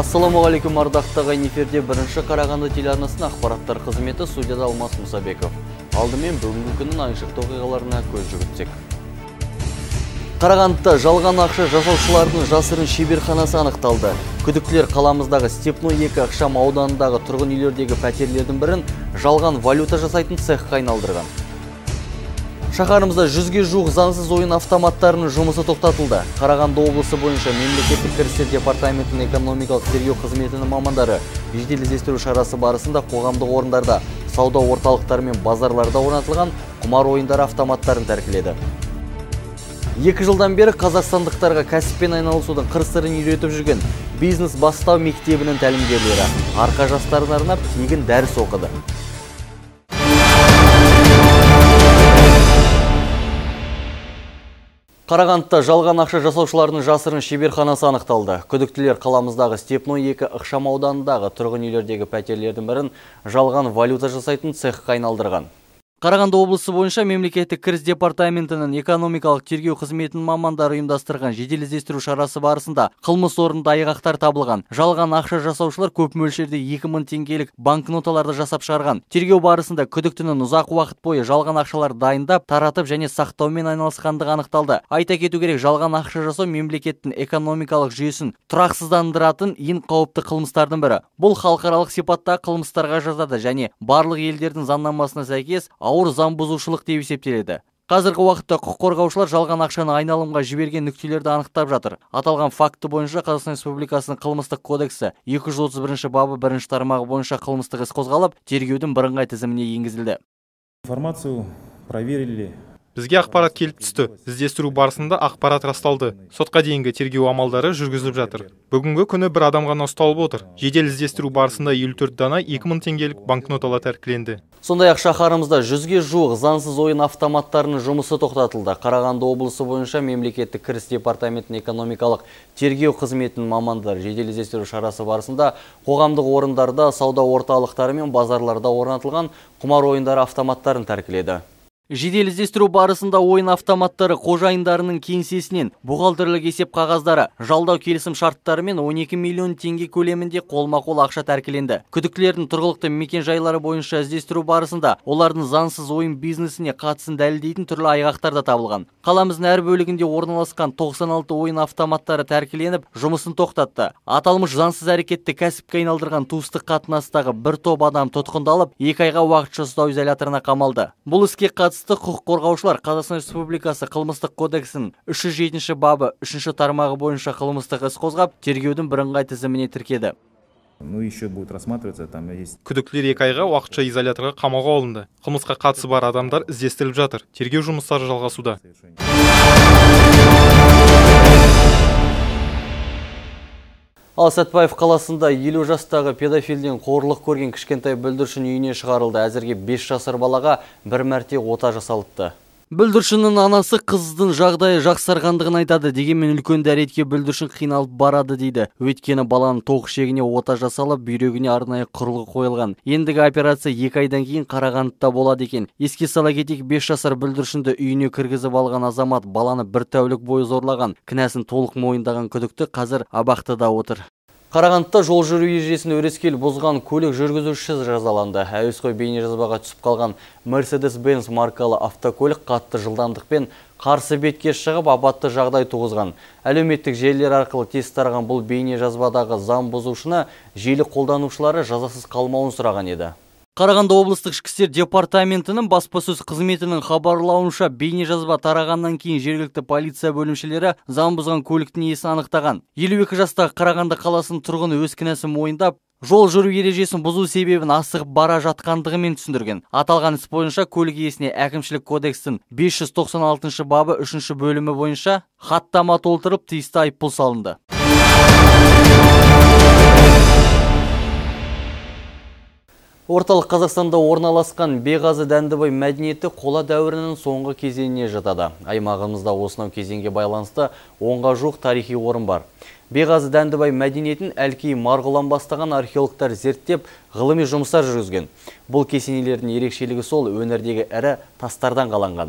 Ассаламуалейкум, ардақты ағайын, эфирде бірінші Қарағанды телеарнасының ақпараттар қызметі, студияда Алмас Мұсабеков. Алдымен бүгінгі күннің айшықты оқиғаларына көз жүгіртсек. Қарағандыда жалған ақша жасаушылардың жасырын шеберханасы анықталды. Күдіктілер қаламыздағы Степной 2 ықшам ауданындағы тұрғын үйлердегі пәтерлердің бірін жалған валюта жасайтын цехқа айналдырған. Шаһарымызда 100-ге жуық заңсыз ойын автоматтарының жұмысы тоқтатылды. Қарағанды облысы бойынша мемлекеттік кірістер департаментінің экономикалық тергеу қызметінің мамандары жедел іздестіру шарасы барысында қоғамдық орындарда, сауда орталықтары мен базарларда орнатылған құмар ойындары автоматтарын тәркіледі. 2 жылдан бері қазақстандықтарға кәсіппен айналысудың қыр-сырын үйретіп жүрген бизнес бастау мектебінің тәлімгерлері арқа жастарына арнап тегін дәріс оқыды. Қарағандыда жалған ақша жасаушылардың жасырын шеберханасы анықталды. Күдіктілер қаламыздағы Степной 2 ықшам ауданындағы тұрғын үйлердегі пәтерлердің бірін жалған валюта жасайтын цехқа айналдырған. Қарағанды облысы бойынша мемлекеттік кіріс департаментінің экономикалық тергеу қызметінің мамандары ұйымдастырған жедел іздестіру шарасы барысында қылмыс орнында айғақтар табылған. Жалған ақша жасаушылар көп мөлшерде 2000 теңгелік банкноталарды жасап шығарған. Тергеу барысында күдіктінің ұзақ уақыт бойы жалған ақшалар дайындап, таратып және сақтаумен айналысқандығы анықталды. Айта кету керек, жалған ақша жасау мемлекеттің экономикалық жүйесін тұрақсыздандыратын ең қауіпті қылмыстардың бірі. Бұл халықаралық сипатта қылмыстарға жазады және барлық елдердің заңнамасына сәйкес ауыр заң бұзушылық деп есептеледі. Қазіргі уақытта құқық қорғаушылар жалған ақшаны айналымға жіберген нүктелерді анықтап жатыр. Аталған факті бойынша Қазақстан Республикасының қылмыстық кодексі 231 бабы 1 тармағы бойынша қылмыстық іс қозғалып, тергеудің бірыңғай тізіміне енгізілді. Информацию проверили. Бізге ақпарат келіп түсті. Іздестіру барысында ақпарат расталды. Сотқа дейінгі тергеу амалдары жүргізіліп жатыр. Бүгінгі күні бір адам ғана ұсталып отыр. Жедел іздестіру барысында 54 дана 2000 теңгелік банкноталар тәркіленді. Сондай-ақ шаһарымызда 100-ге жуық заңсыз ойын автоматтарының жұмысы тоқтатылды. Қарағанды облысы бойынша мемлекеттік кіріс департаментінің экономикалық тергеу қызметінің мамандары жедел іздестіру шарасы барысында қоғамдық орындарда, сауда орталықтары мен базарларда орнатылған құмар ойындары автоматтарын тәркіледі. Жедел іздестіру барысында ойын автоматтары қожайындарының кеңсесінен бухгалтерлік есеп қағаздары, жалдау келісім шарттары мен 12 миллион теңге көлемінде қолма-қол ақша тәркіленді. Күдіктілердің тұрғылықты мекен жайлары бойынша іздестіру барысында олардың заңсыз ойын бизнесіне қатысын дәлелдейтін түрлі айғақтар да табылған. Қаламыздың әр бөлігінде орналасқан 96 ойын автоматтары тәркіленіп, жұмысын тоқтатты. Аталмыш заңсыз әрекетті кәсіпке айналдырған туыстық қатынастағы бір топ адам тұтқындалып, 2 айға уақытша ұстау изоляторына қамалды. Бұл іске қатысты құқық қорғаушылар Қазақстан Республикасы қылмыстық кодексінің 307 бабы 3 тармағы бойынша қылмыстық іс қозғап, тергеудің бірыңғай тізіміне тіркеді. Күдіктілер 2 айға уақытша изоляторға қамауға алынды. Қылмысқа қатысы бар адамдар іздестіріліп жатыр. Тергеу жұмыстары жалғасуда. Ал Сәтбаев қаласында 50 жастағы педофилден қорлық көрген кішкентай бүлдіршін үйіне шығарылды. Әзірге 5 жасар балаға бір мәрте ота жасалыпты. Бүлдіршіннің анасы қыздың жағдайы жақсарғандығын айтады, дегенмен үлкен дәретке бүлдіршін қиналып барады дейді. Өйткені баланың тоқ ішегіне ота жасалып, бүйрегіне арнайы құрылғы қойылған. Ендігі операция 2 айдан кейін Қарағандыда болады екен. Еске сала кетейік, 5 жасар бүлдіршінді үйіне кіргізіп алған азамат баланы 1 тәулік бойы зорлаған. Кінәсін толық мойындаған күдікті қазір абақтыда отыр. Қарағандыда жол жүру ережесін өрескел бұзған көлік жүргізушісі жазаланды. Әуесқой бейнежазбаға түсіп қалған Mercedes-Benz маркалы автокөлік қатты жылдамдықпен қарсы бетке шығып, апатты жағдай туғызған. Әлеуметтік желілер арқылы тез тараған бұл бейнежазбадағы заң бұзушыны желі қолданушылары жазасыз қалмауын сұраған еді. Қарағанды облыстық ішкі істер департаментінің баспасөз қызметінің хабарлауынша, бейнежазба тарағаннан кейін жергілікті полиция бөлімшелері заң бұзған көліктің иесін анықтаған. 52 жастағы Қарағанды қаласының тұрғыны өз кінәсін мойындап, жол жүру ережесін бұзу себебін асығып бара жатқандығымен түсіндірген. Аталған іс бойынша көлік иесіне әкімшілік кодекстің 596 бабы 3 бөлімі бойынша хаттама толтырып, тиісті айыппұл салынды. Орталық Қазақстанда орналасқан Беғазы Дәндібай мәдениеті қола дәуірінің соңғы кезеңіне жатады. Аймағымызда осынау кезеңге байланысты 10-ға жуық тарихи орын бар. Беғазы Дәндібай мәдениетін Әлкей Марғұлан бастаған археологтар зерттеп, ғылыми жұмыстар жүргізген. Бұл кесенелердің ерекшелігі сол, өнердегі ірі тастардан қаланған.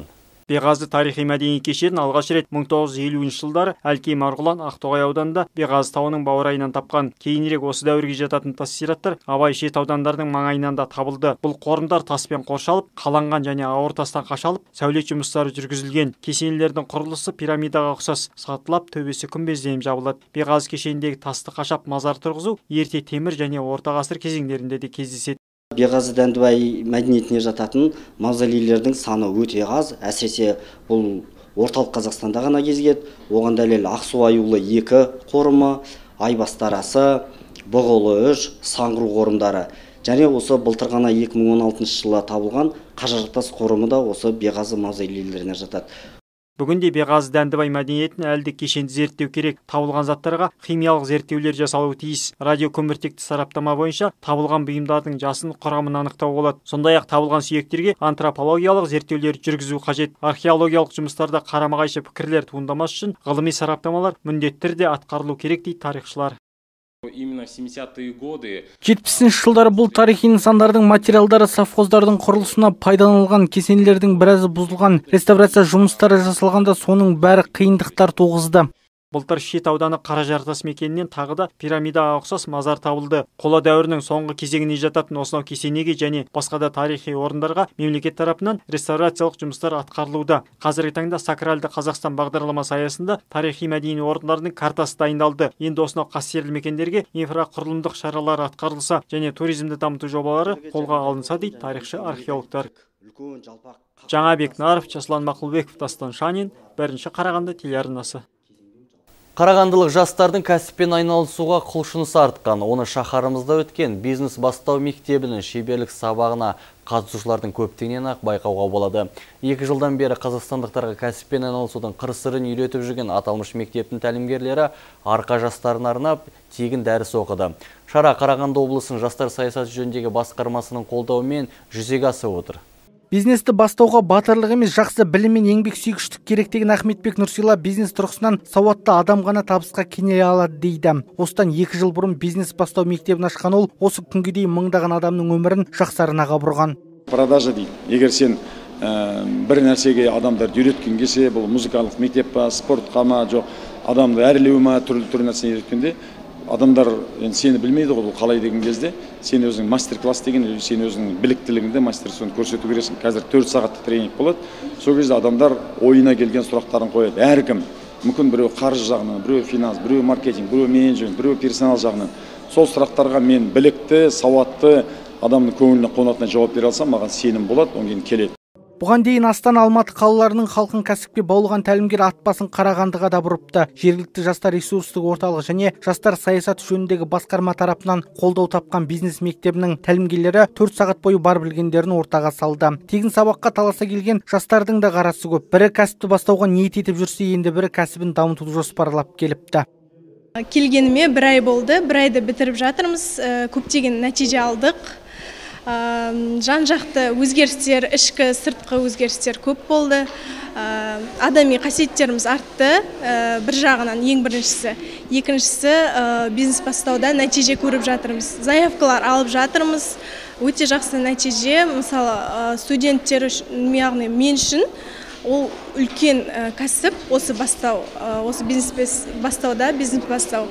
Беғазы тарихи мәдени кешенін алғаш рет 1950 жылдары Әлкей Марғұлан Ақтоғай ауданында Беғазы тауының баурайынан тапқан. Кейінірек осы дәуірге жататын тас зираттар Абай шет аудандардың маңайынан да табылды. Бұл қорымдар таспен қоршалып, қаланған және ауыр тастан қашалып, сәулет жұмыстары жүргізілген. Кесенелердің құрылысы пирамидаға ұқсас, сатылап, төбесі күмбезденіп жабылады. Беғазы кешеніндегі тасты қашап мазар тұрғызу ерте темір және орта ғасыр кезеңдерінде де кездеседі. Беғазы Дәндібай мәдениетіне жататын мавзолейлердің саны өте аз, әсіресе бұл орталық Қазақстанда ғана кезігеді. Оған дәлел Ақсу аюлы 2 қорымы, Айбастарасы, Бұғылы 3, Саңғыру қорымдары. Және осы былтыр ғана 2016 жылы табылған Қажартас қорымы да осы Беғазы мавзолейлеріне жатады. Бүгінде Беғазы Дәндібай мәдениетін әлде кешенді зерттеу керек. Табылған заттарға химиялық зерттеулер жасалуы тиіс. Радиокөміртекті сараптама бойынша табылған бұйымдардың жасын, құрамын анықтау болады. Сондай-ақ табылған сүйектерге антропологиялық зерттеулер жүргізу қажет. Археологиялық жұмыстарда қарама-қайшы пікірлер туындамас үшін ғылыми сараптамалар міндетті түрде атқарылу керек дейді тарихшылар. Именно 70-е годы 70 жылдары бұл тарихи нысандардың материалдары совхоздардың құрылысына пайдаланылған, кесенелердің біразы бұзылған, реставрация жұмыстары жасалғанда соның бәрі қиындықтар туғызды. Былтыр Шет ауданы Қаражартас мекенінен тағы да пирамидаға ұқсас мазар табылды. Қола дәуірінің соңғы кезеңіне жататын осынау кесенеге және басқа да тарихи орындарға мемлекет тарапынан реставрациялық жұмыстар атқарылуда. Қазіргі таңда Сакралды Қазақстан бағдарламасы аясында тарихи мәдени орындардың картасы дайындалды. Енді осынау қастерлі мекендерге инфрақұрылымдық шаралар атқарылса және туризмді дамыту жобалары қолға алынса дейді тарихшы археологтар. Жаңабек Наров, Жасұлан Мақұлбеков, Дастан Шанин, 1-ші Қарағанды телеарнасы. Қарағандылық жастардың кәсіппен айналысуға құлшынысы артқан. Оны шаһарымызда өткен бизнес бастау мектебінің шеберлік сабағына қатысушылардың көптігінен ақ байқауға болады. 2 жылдан бері қазақстандықтарға кәсіппен айналысудың қыр-сырын үйретіп жүрген аталмыш мектептің тәлімгерлері арқа жастарына арнап тегін дәріс оқыды. Шара Қарағанды облысының жастар саясаты жөніндегі басқармасының қолдауымен жүзеге асып отыр. Бизнесті бастауға батырлық емес, жақсы білім мен еңбек сүйгіштік керек деген Ахметбек Нұрсила бизнес тұрғысынан сауатты адам ғана табысқа кенеле алады дейді. Осыдан 2 жыл бұрын бизнес бастау мектебін ашқан ол, осы күнге дейін мыңдаған адамның өмірін жақсы арнаға бұрған. Продажа дейді. Егер сен бір нәрсеге адамдарды үйреткен кесе, бұл музыкалық мектеп па, спортқа ма, жоқ адамды әрлеу ма, түрлі нәрсені үйреткенде адамдар сені білмейді ғой, бұл қалай деген кезде сен өзің мастер-класс деген, сен өзің біліктілігіңді мастерствоны көрсету керексің. Қазір 4 сағаттық тренинг болады. Сол кезде адамдар ойына келген сұрақтарын қояды. Әркім мүмкін біреу қаржы жағынан, біреу финанс, біреу маркетинг, біреу менеджмент, біреу персонал жағынан. Сол сұрақтарға мен білікті, сауатты адамның көңіліне қонатына жауап бере алсам, маған сенім болады, одан кейін келеді. Бұған дейін Астана, Алматы қалаларының халқын кәсіпке баулыған тәлімгер атбасын Қарағандыға да бұрыпты. Жергілікті жастар ресурстық орталығы және жастар саясаты жөніндегі басқарма тарапынан қолдау тапқан бизнес мектебінің тәлімгерлері 4 сағат бойы бар білгендерін ортаға салды. Тегін сабаққа таласа келген жастардың да қарасы көп. Бірі кәсіпті бастауға ниет етіп жүрсе, енді бірі кәсібін дамытуды жоспарлап келіпті. Келгеніме 1 ай болды. 1 айды бітіріп жатырмыз. Көптеген нәтиже алдық. Жан-жақты өзгерістер, ішкі сыртқы өзгерістер көп болды. Адами қасиеттеріміз артты. Бір жағынан ең біріншісі. Екіншісі бизнес бастауда нәтиже көріп жатырмыз. Заявкалар алып жатырмыз. Өте жақсы нәтиже. Мысалы, студенттер яғни мен үшін ол үлкен кәсіп, осы бастау, осы бизнес бастауда, бизнес бастау.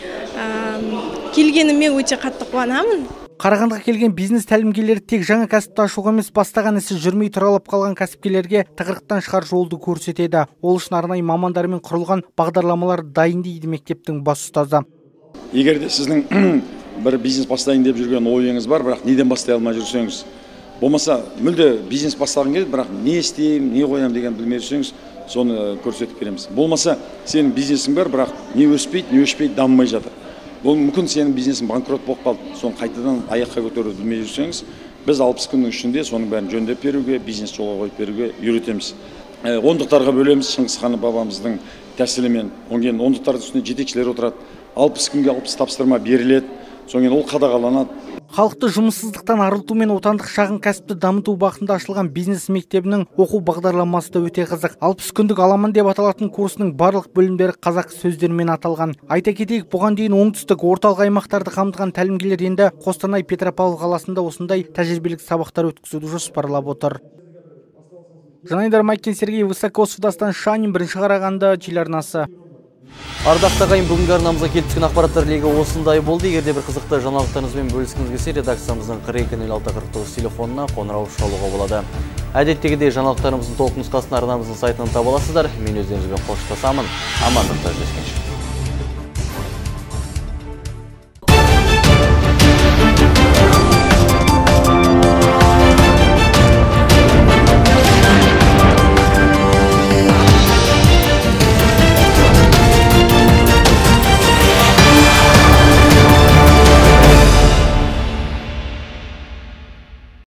Келгеніме өте қатты қуанамын. Қарағандыға келген бизнес тәлімгерлері тек жаңа кәсіпті ашуға емес, бастаған ісі жүрмей тұралап қалған кәсіпкерлерге тығырықтан шығар жолды көрсетеді. Ол үшін арнайы мамандармен құрылған бағдарламалар дайын дейді мектептің бас ұстазы. Егер де сіздің бір бизнес бастайын деп жүрген ойыңыз бар, бірақ неден бастай алмай жүрсеңіз, болмаса мүлде бизнес бастағың келеді, бірақ не істеймін, не қоямын деген білмей жүрсеңіз, соны көрсетіп береміз. Болмаса сенің бизнесің бар, бірақ не өспейді, не өшпейді, дамымай жатыр. Бұл мүмкін сенің бизнесің банкрот болып қалды. Соны қайтадан аяққа көтеруді білмей жүрсеңіз, біз 60 күннің ішінде соның бәрін жөндеп беруге, бизнес жолға қойып беруге үйретеміз. Ондықтарға бөлеміз, Шыңғыс хан бабамыздың тәсілімен. Онген ондықтардың үстіне жетекшілер отырады. 60 күнге 60 тапсырма беріледі. Сонымен ол қадағаланады. Халықты жұмыссыздықтан арылту мен отандық шағын кәсіпті дамыту бағытында ашылған бизнес мектебінің оқу бағдарламасы да өте қызық. 60 күндік аламан деп аталатын курсының барлық бөлімдері қазақ сөздерімен аталған. Айта кетейік, бұған дейін оңтүстік орталық аймақтарды қамтыған тәлімгерлер енді Қостанай, Петропавл қаласында осындай тәжірибелік сабақтар өткізуді жоспарлап отыр. Жанайдар Майкен, Сергей Высокосов, Дастан Шанин, бірінші Қарағанды телеарнасы. Ардақта қайын, бүгінгі арнамызға келіп түскен ақпараттар легі осындай болды. Егерде бір қызықты жаңалықтарыңызбен бөліскіңіз келсе, редакциямыздың 42-06-49 телефонына қоңырау шалуға болады. Әдеттегідей жаңалықтарымыздың толық нұсқасын арнамыздың сайтынан таба аласыздар. Мен өздеріңізбен қоштасамын. Амандықта жүздескенше.